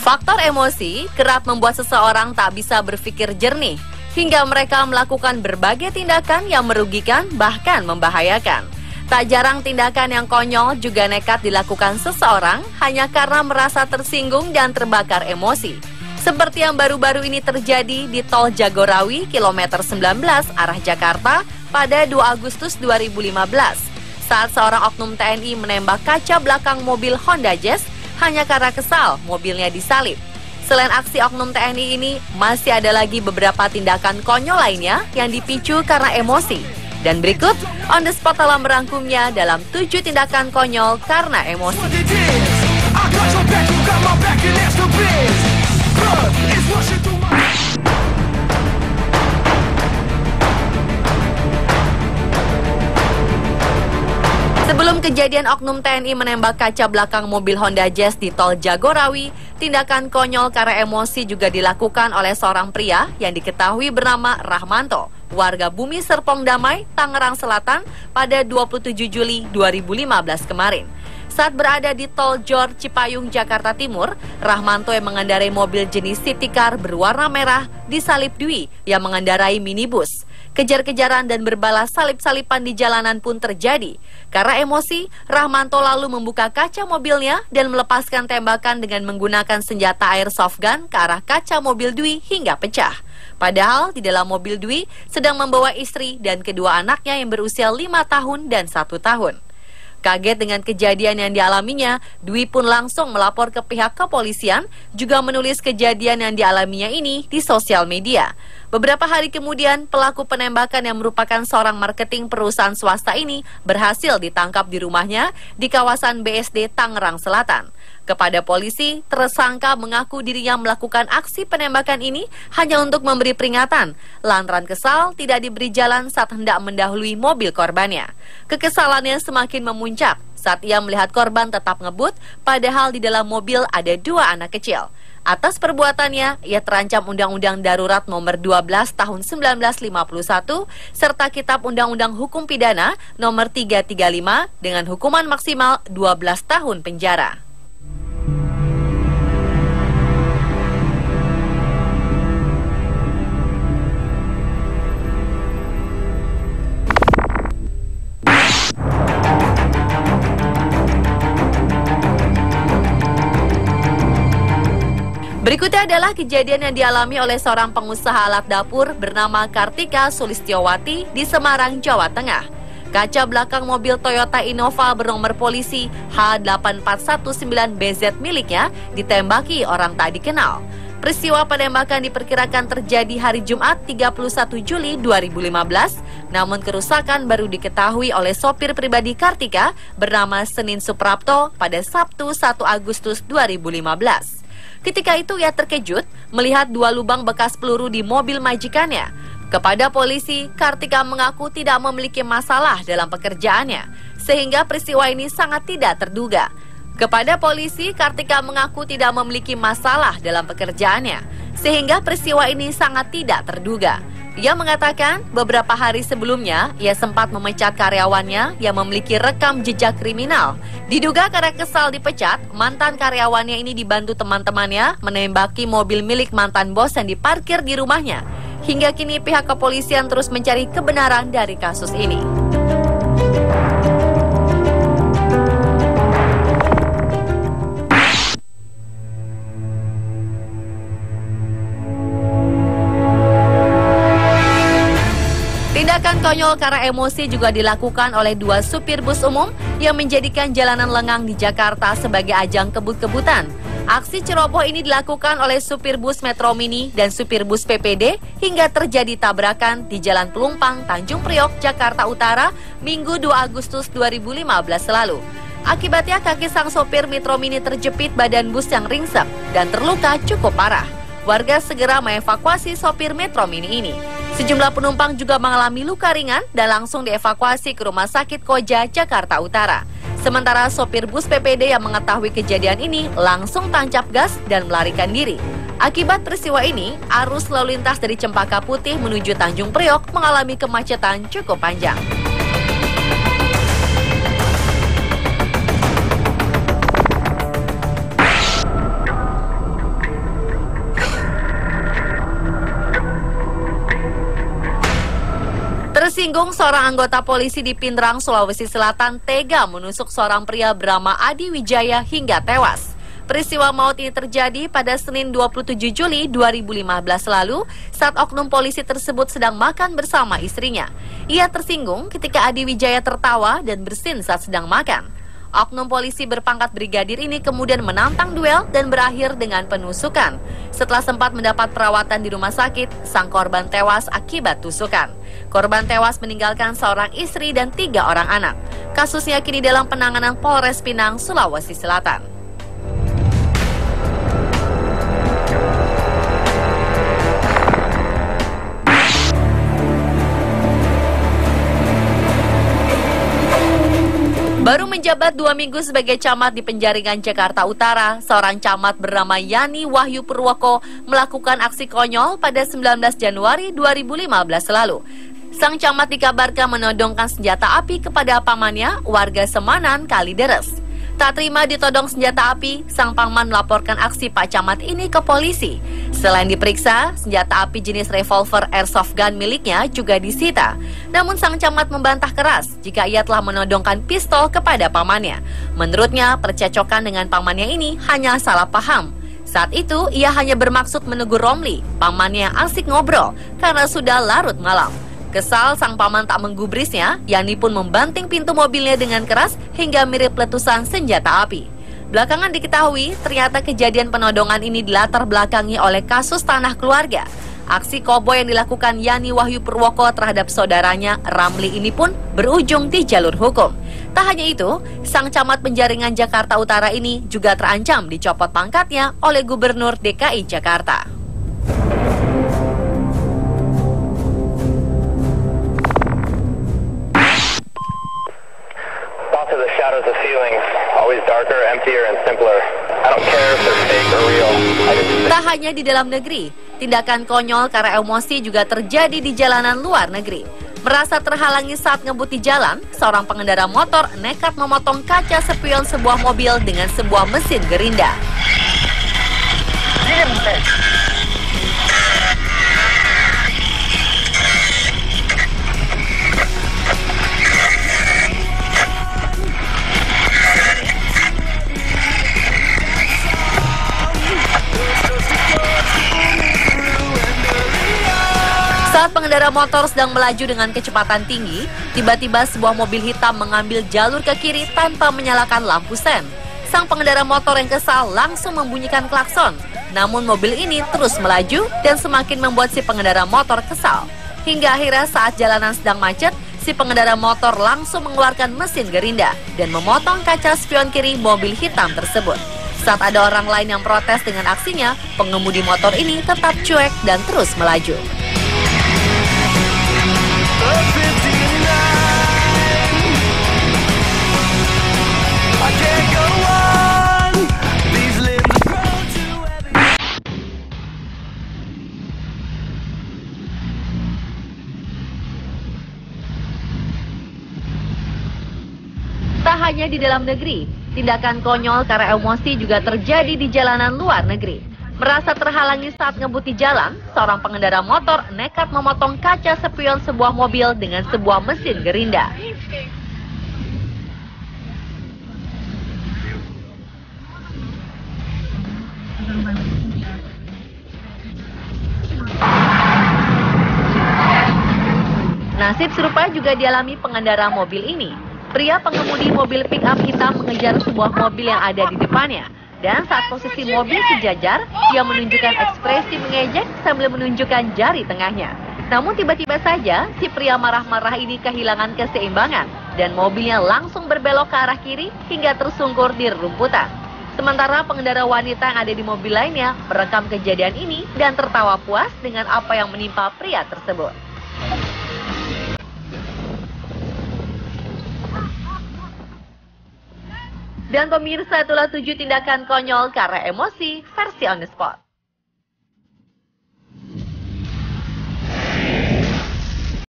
Faktor emosi kerap membuat seseorang tak bisa berpikir jernih, hingga mereka melakukan berbagai tindakan yang merugikan bahkan membahayakan. Tak jarang tindakan yang konyol juga nekat dilakukan seseorang hanya karena merasa tersinggung dan terbakar emosi. Seperti yang baru-baru ini terjadi di Tol Jagorawi kilometer 19 arah Jakarta pada 2 Agustus 2015 saat seorang oknum TNI menembak kaca belakang mobil Honda Jazz hanya karena kesal mobilnya disalip. Selain aksi oknum TNI ini, masih ada lagi beberapa tindakan konyol lainnya yang dipicu karena emosi. Dan berikut, On The Spot telah merangkumnya dalam 7 tindakan konyol karena emosi. Sebelum kejadian oknum TNI menembak kaca belakang mobil Honda Jazz di Tol Jagorawi, tindakan konyol karena emosi juga dilakukan oleh seorang pria yang diketahui bernama Rahmanto, warga Bumi Serpong Damai, Tangerang Selatan pada 27 Juli 2015 kemarin. Saat berada di Tol Jor Cipayung, Jakarta Timur, Rahmanto yang mengendarai mobil jenis city car berwarna merah disalip Dwi yang mengendarai minibus. Kejar-kejaran dan berbalas salip-salipan di jalanan pun terjadi. Karena emosi, Rahmanto lalu membuka kaca mobilnya dan melepaskan tembakan dengan menggunakan senjata airsoft gun ke arah kaca mobil Dwi hingga pecah. Padahal di dalam mobil Dwi sedang membawa istri dan kedua anaknya yang berusia 5 tahun dan 1 tahun. Kaget dengan kejadian yang dialaminya, Dwi pun langsung melapor ke pihak kepolisian, juga menulis kejadian yang dialaminya ini di sosial media. Beberapa hari kemudian, pelaku penembakan yang merupakan seorang marketing perusahaan swasta ini berhasil ditangkap di rumahnya di kawasan BSD Tangerang Selatan. Kepada polisi, tersangka mengaku dirinya melakukan aksi penembakan ini hanya untuk memberi peringatan, lantaran kesal tidak diberi jalan saat hendak mendahului mobil korbannya. Kekesalannya semakin memuncak saat ia melihat korban tetap ngebut, padahal di dalam mobil ada 2 anak kecil. Atas perbuatannya, ia terancam Undang-Undang Darurat Nomor 12 Tahun 1951 serta Kitab Undang-Undang Hukum Pidana Nomor 335 dengan hukuman maksimal 12 tahun penjara. Berikutnya adalah kejadian yang dialami oleh seorang pengusaha alat dapur bernama Kartika Sulistiowati di Semarang, Jawa Tengah. Kaca belakang mobil Toyota Innova bernomor polisi H8419BZ miliknya ditembaki orang tak dikenal. Peristiwa penembakan diperkirakan terjadi hari Jumat 31 Juli 2015, namun kerusakan baru diketahui oleh sopir pribadi Kartika bernama Senin Suprapto pada Sabtu 1 Agustus 2015. Ketika itu ia terkejut melihat 2 lubang bekas peluru di mobil majikannya. Kepada polisi, Kartika mengaku tidak memiliki masalah dalam pekerjaannya, sehingga peristiwa ini sangat tidak terduga. Kepada polisi, Kartika mengaku tidak memiliki masalah dalam pekerjaannya, sehingga peristiwa ini sangat tidak terduga. Ia mengatakan beberapa hari sebelumnya ia sempat memecat karyawannya yang memiliki rekam jejak kriminal. Diduga karena kesal dipecat, mantan karyawannya ini dibantu teman-temannya menembaki mobil milik mantan bos yang diparkir di rumahnya. Hingga kini pihak kepolisian terus mencari kebenaran dari kasus ini. Tindakan konyol karena emosi juga dilakukan oleh 2 supir bus umum yang menjadikan jalanan lengang di Jakarta sebagai ajang kebut-kebutan. Aksi ceroboh ini dilakukan oleh supir bus Metro Mini dan supir bus PPD hingga terjadi tabrakan di Jalan Pelumpang, Tanjung Priok, Jakarta Utara, Minggu 2 Agustus 2015 lalu. Akibatnya kaki sang sopir Metro Mini terjepit badan bus yang ringsek dan terluka cukup parah. Warga segera mengevakuasi sopir Metro Mini ini. Sejumlah penumpang juga mengalami luka ringan dan langsung dievakuasi ke Rumah Sakit Koja, Jakarta Utara. Sementara sopir bus PPD yang mengetahui kejadian ini langsung tancap gas dan melarikan diri. Akibat peristiwa ini, arus lalu lintas dari Cempaka Putih menuju Tanjung Priok mengalami kemacetan cukup panjang. Tersinggung, seorang anggota polisi di Pindrang, Sulawesi Selatan tega menusuk seorang pria bernama Adi Wijaya hingga tewas. Peristiwa maut ini terjadi pada Senin 27 Juli 2015 lalu saat oknum polisi tersebut sedang makan bersama istrinya. Ia tersinggung ketika Adi Wijaya tertawa dan bersin saat sedang makan. Oknum polisi berpangkat brigadir ini kemudian menantang duel dan berakhir dengan penusukan. Setelah sempat mendapat perawatan di rumah sakit, sang korban tewas akibat tusukan. Korban tewas meninggalkan seorang istri dan 3 orang anak. Kasusnya kini dalam penanganan Polres Pinang, Sulawesi Selatan. Baru menjabat 2 minggu sebagai camat di Penjaringan, Jakarta Utara, seorang camat bernama Yani Wahyu Purwoko melakukan aksi konyol pada 19 Januari 2015 lalu. Sang camat dikabarkan menodongkan senjata api kepada pamannya, warga Semanan, Kalideres. Tak terima ditodong senjata api, sang paman melaporkan aksi Pak Camat ini ke polisi. Selain diperiksa, senjata api jenis revolver airsoft gun miliknya juga disita. Namun sang camat membantah keras jika ia telah menodongkan pistol kepada pamannya. Menurutnya, percecokan dengan pamannya ini hanya salah paham. Saat itu, ia hanya bermaksud menegur Romli, pamannya yang asik ngobrol, karena sudah larut malam. Kesal, sang paman tak menggubrisnya, Yani pun membanting pintu mobilnya dengan keras hingga mirip letusan senjata api. Belakangan diketahui, ternyata kejadian penodongan ini dilatar belakangi oleh kasus tanah keluarga. Aksi koboi yang dilakukan Yani Wahyu Purwoko terhadap saudaranya Ramli ini pun berujung di jalur hukum. Tak hanya itu, sang camat Penjaringan Jakarta Utara ini juga terancam dicopot pangkatnya oleh Gubernur DKI Jakarta. To the shadows of ceilings, always darker, emptier, and simpler. I don't care if they're fake or real. Tak hanya di dalam negeri, tindakan konyol karena emosi juga terjadi di jalanan luar negeri. Merasa terhalangi saat ngebut di jalan, seorang pengendara motor nekat memotong kaca spion sebuah mobil dengan sebuah mesin gerinda. Saat pengendara motor sedang melaju dengan kecepatan tinggi, tiba-tiba sebuah mobil hitam mengambil jalur ke kiri tanpa menyalakan lampu sen. Sang pengendara motor yang kesal langsung membunyikan klakson. Namun mobil ini terus melaju dan semakin membuat si pengendara motor kesal. Hingga akhirnya saat jalanan sedang macet, si pengendara motor langsung mengeluarkan mesin gerinda dan memotong kaca spion kiri mobil hitam tersebut. Saat ada orang lain yang protes dengan aksinya, pengemudi motor ini tetap cuek dan terus melaju. Tak hanya di dalam negeri, tindakan konyol karena emosi juga terjadi di jalanan luar negeri. Merasa terhalangi saat ngebut di jalan, seorang pengendara motor nekat memotong kaca spion sebuah mobil dengan sebuah mesin gerinda. Nasib serupa juga dialami pengendara mobil ini. Pria pengemudi mobil pick-up hitam mengejar sebuah mobil yang ada di depannya. Dan saat posisi mobil sejajar, ia menunjukkan ekspresi mengejek sambil menunjukkan jari tengahnya. Namun tiba-tiba saja, si pria marah-marah ini kehilangan keseimbangan dan mobilnya langsung berbelok ke arah kiri hingga tersungkur di rerumputan. Sementara pengendara wanita yang ada di mobil lainnya merekam kejadian ini dan tertawa puas dengan apa yang menimpa pria tersebut. Dan pemirsa, itulah 7 tindakan konyol karena emosi versi On The Spot.